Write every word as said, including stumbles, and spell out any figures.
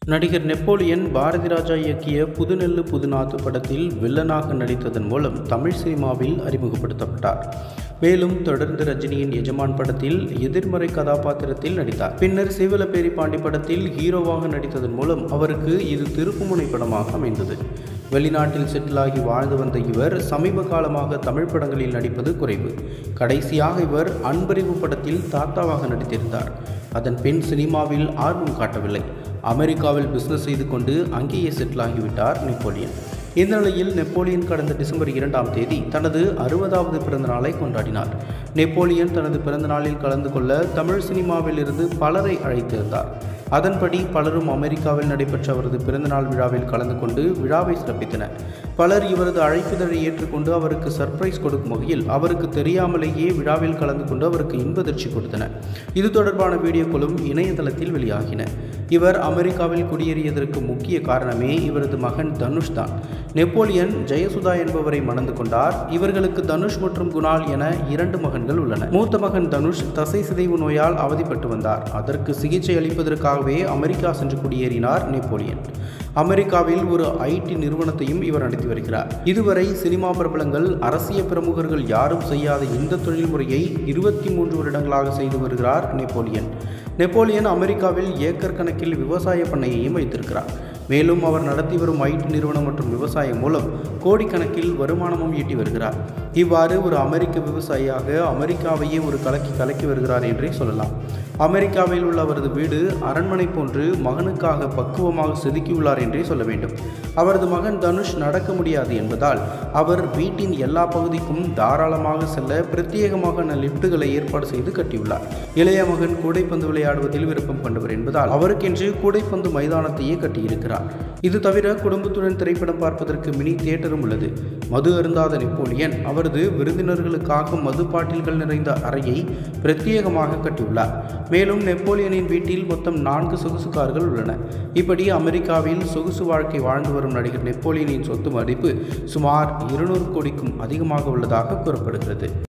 நடிகர் நெப்போலியன் பாரதி ராஜா இயக்கிய புதுநெல்லு புதுநாத்து படத்தில் வில்லனாக நடித்ததன் மூலம் தமிழ் சினிமாவில் அறிமுகப்படுத்தப்பட்டார். மேலும் தொடர்ந்து ரஜினியின் எஜமான் படத்தில் எதிர்மறை கதாபாத்திரத்தில் நடித்தார். பின்னர் சிவலப்பேரி பாண்டி படத்தில் ஹீரோவாக நடித்ததன் மூலம் அவருக்கு இது திருப்புமுனை படமாக அமைந்தது. வெளிநாட்டில் செட்டிலாகி வாழ்ந்து வந்த இவர் சமீப காலமாக தமிழ் படங்களில் நடிப்பது குறைவு. கடைசியாக இவர் அன்பறிவு படத்தில் தாத்தாவாக நடித்திருந்தார். அதன் பின் சினிமாவில் ஆர்வம் காட்டவில்லை. அமெரிக்காவில் பிசினஸ் செய்து கொண்டு அங்கேயே செட்டில் ஆகிவிட்டார் நெப்போலியன். இந்த நிலையில் நெப்போலியன் கடந்த டிசம்பர் இரண்டாம் தேதி தனது அறுபதாவது பிறந்த நாளை கொண்டாடினார். நெப்போலியன் தனது பிறந்த நாளில் கலந்து கொள்ள தமிழ் சினிமாவில் இருந்து பலரை அழைத்திருந்தார். அதன்படி பலரும் அமெரிக்காவில் நடைபெற்ற அவரது பிறந்தநாள் விழாவில் கலந்து கொண்டு விழாவை சிறப்பித்தனர். பலர் இவரது அழைப்புதலை ஏற்றுக்கொண்டு அவருக்கு சர்ப்ரைஸ் கொடுக்கும் வகையில் அவருக்கு தெரியாமலேயே விழாவில் கலந்து கொண்டு அவருக்கு இன்பதிர்ச்சி கொடுத்தனர். இது தொடர்பான வீடியோக்களும் இணையதளத்தில் வெளியாகின. இவர் அமெரிக்காவில் குடியேறியதற்கு முக்கிய காரணமே இவரது மகன் தனுஷ் தான். நெப்போலியன் ஜெயசுதா என்பவரை மணந்து கொண்டார். இவர்களுக்கு தனுஷ் மற்றும் குணால் என இரண்டு மகன்கள் உள்ளனர். மூத்த மகன் தனுஷ் தசை சிதைவு நோயால் அவதிப்பட்டு வந்தார். அதற்கு சிகிச்சை அளிப்பதற்காகவே அமெரிக்கா சென்று குடியேறினார் நெப்போலியன். அமெரிக்காவில் ஒரு ஐடி நிறுவனத்தையும் இவர் நடத்தி வருகிறார். இதுவரை சினிமா பிரபலங்கள், அரசியல் பிரமுகர்கள் யாரும் செய்யாத இந்த தொழில்முறையை இருபத்தி மூன்று வருடங்களாக செய்து வருகிறார் நெப்போலியன். நெப்போலியன் அமெரிக்காவில் ஏக்கர் கணக்கில் விவசாய பண்ணையையும் வைத்திருக்கிறார். மேலும் அவர் நடத்தி வரும் ஐடி நிறுவனம் மற்றும் விவசாயம் மூலம் கோடிக்கணக்கில் வருமானமும் ஈட்டி வருகிறார். இவ்வாறு ஒரு அமெரிக்க விவசாயியாக அமெரிக்காவையே ஒரு கலக்கி கலக்கி வருகிறார் என்றே சொல்லலாம். அமெரிக்காவில் உள்ள அவரது வீடு அரண்மனை போன்று மகனுக்காக பக்குவமாக செதுக்கியுள்ளார் என்றே சொல்ல வேண்டும். அவரது மகன் தனுஷ் நடக்க முடியாது என்பதால் அவர் வீட்டின் எல்லா பகுதிக்கும் தாராளமாக செல்ல பிரத்யேகமாக லிப்டுகளை ஏற்பாடு செய்து கட்டியுள்ளார். இளைய மகன் கூடைப்பந்து விளையாடுவதில் விருப்பம் கொண்டவர் என்பதால் அவருக்கென்று கூடைப்பந்து மைதானத்தையே கட்டியிருக்கிறார். இது தவிர குடும்பத்துடன் திரைப்படம் பார்ப்பதற்கு மினி தியேட்டரும் உள்ளது. மது அருந்தாத நெப்போலியன் அவரது விருந்தினர்களுக்காக மது பாட்டில்கள் நிறைந்த அறையை பிரத்யேகமாக கட்டியுள்ளார். மேலும் நெப்போலியனின் வீட்டில் மொத்தம் நான்கு சொகுசு கார்கள் உள்ளன. இப்படி அமெரிக்காவில் சொகுசு வாழ்க்கை வாழ்ந்து வரும் நடிகர் நெப்போலியனின் சொத்து மதிப்பு சுமார் இருநூறு கோடிக்கும் அதிகமாக உள்ளதாக கூறப்படுகிறது.